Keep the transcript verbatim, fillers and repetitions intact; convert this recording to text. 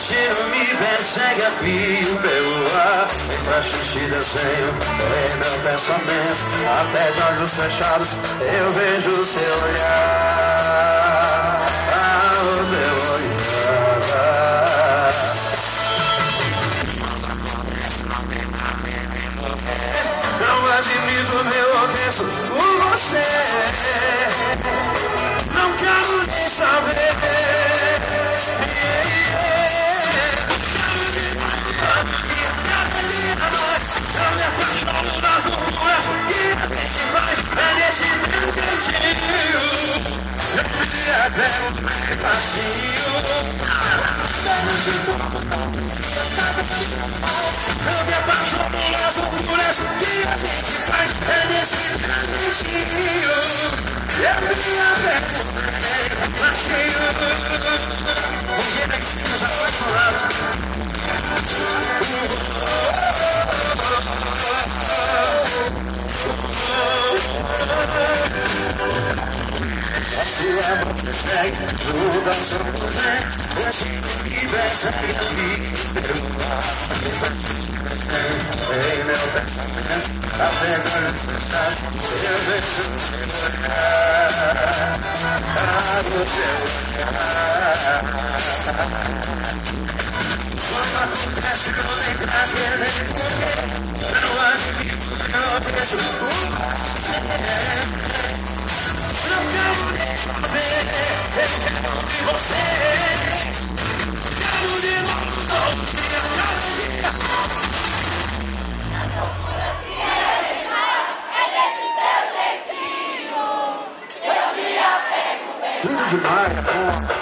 cheiro me persegue a fio pelo ar. Vem pra xixi desenho em meu pensamento. Até de olhos fechados eu vejo o seu olhar. Ah, o meu olhar. Não admito meu ofenso por você. Não quero nem saber. Eu me apaixono nas loucuras que a gente faz. É nesse meu jeitinho. Eu me apego bem facinho. Eu me apaixono nas loucuras que a gente faz. É nesse meu jeitinho. Eu me apego bem facinho. Um dia que estamos apaixonados. Se é você segue, tudo ao seu poder. Eu sei que persegue a vida. Em meu pensamento, até olhos fechados, eu vejo o seu olhar. Ah, o seu olhar. Quando acontece, não tem pra que nem porquê. Não admito, não penso por você. Não quero nem saber, eu quero de você. Quero de novo, todo dia, cada dia. É desse teu jeitinho, eu me apego bem. Lindo demais, amor.